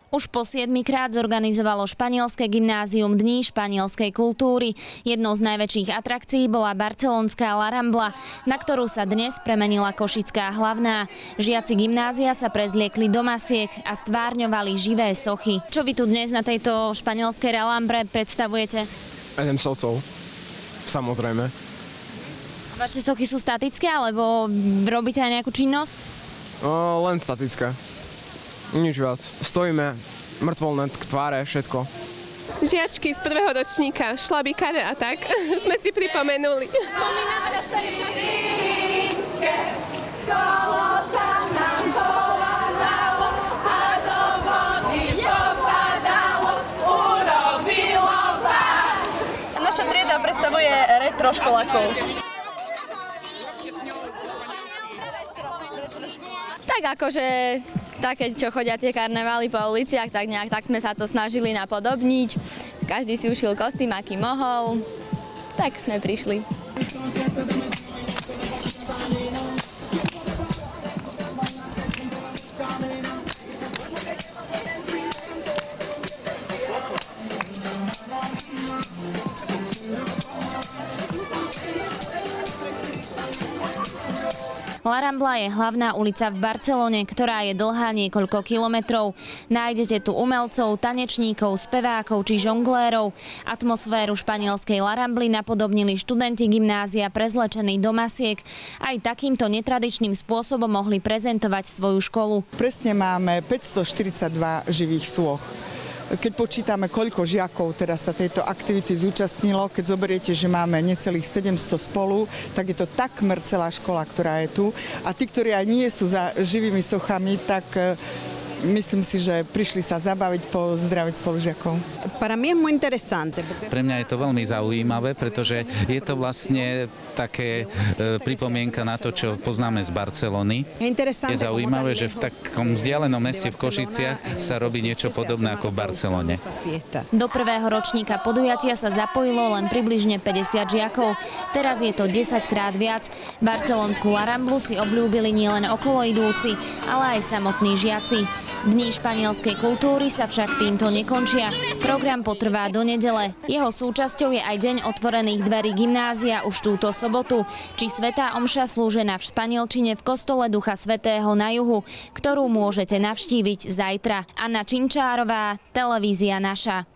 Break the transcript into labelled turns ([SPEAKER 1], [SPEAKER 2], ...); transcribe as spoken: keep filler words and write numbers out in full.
[SPEAKER 1] Už po siedmikrát zorganizovalo španielské gymnázium Dní španielskej kultúry. Jednou z najväčších atrakcií bola barcelonská La Rambla, na ktorú sa dnes premenila Košická hlavná. Žiaci gymnázia sa prezliekli do masiek a stvárňovali živé sochy. Čo vy tu dnes na tejto španielskej La Ramble predstavujete?
[SPEAKER 2] Edem socov, samozrejme.
[SPEAKER 1] Vaše sochy sú statické, alebo robíte aj nejakú činnosť?
[SPEAKER 2] O, len statické. Nič viac. Stojíme, mŕtvolné tváre, všetko.
[SPEAKER 3] Žiačky z prvého ročníka, šlabikare a tak, sme si pripomenuli.
[SPEAKER 4] Spomíname na staré časy. Kolo sa nám polámalo a do vody popadalo, urobilo vás.
[SPEAKER 5] Naša trieda predstavuje retro školákov.
[SPEAKER 6] Tak akože také, čo chodia tie karnevály po uliciach, tak nejak tak sme sa to snažili napodobniť. Každý si ušil kostým, aký mohol. Tak sme prišli.
[SPEAKER 1] La Rambla je hlavná ulica v Barcelone, ktorá je dlhá niekoľko kilometrov. Nájdete tu umelcov, tanečníkov, spevákov či žonglérov. Atmosféru španielskej La Rambly napodobnili študenti gymnázia prezlečení do masiek. Aj takýmto netradičným spôsobom mohli prezentovať svoju školu.
[SPEAKER 7] Presne máme päťstoštyridsaťdva živých sôch. Keď počítame, koľko žiakov teda sa tejto aktivity zúčastnilo, keď zoberiete, že máme necelých sedemsto spolu, tak je to takmer celá škola, ktorá je tu. A tí, ktorí aj nie sú za živými sochami, tak myslím si, že prišli sa zabaviť, pozdraviť spolužiakov.
[SPEAKER 8] Pre mňa je to veľmi zaujímavé, pretože je to vlastne také e, pripomienka na to, čo poznáme z Barcelony. Je zaujímavé, že v takom vzdialenom meste v Košiciach sa robí niečo podobné ako v Barcelone.
[SPEAKER 1] Do prvého ročníka podujatia sa zapojilo len približne päťdesiat žiakov. Teraz je to desaťkrát viac. Barcelonskú La Ramblu si obľúbili nielen okoloidúci, ale aj samotní žiaci. Dni španielskej kultúry sa však týmto nekončia. Program potrvá do nedele. Jeho súčasťou je aj deň otvorených dverí gymnázia už túto sobotu, či svätá omša slúžená v španielčine v kostole Ducha Svätého na juhu, ktorú môžete navštíviť zajtra. Anna Činčárová, televízia Naša.